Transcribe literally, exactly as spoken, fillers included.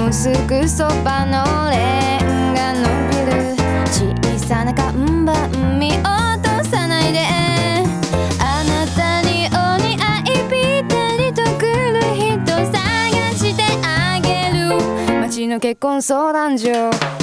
もすぐそばのレンガのビル、小さな看板見落とさないで。あなたにお似合いぴったりと来る人探してあげる、街の結婚相談所。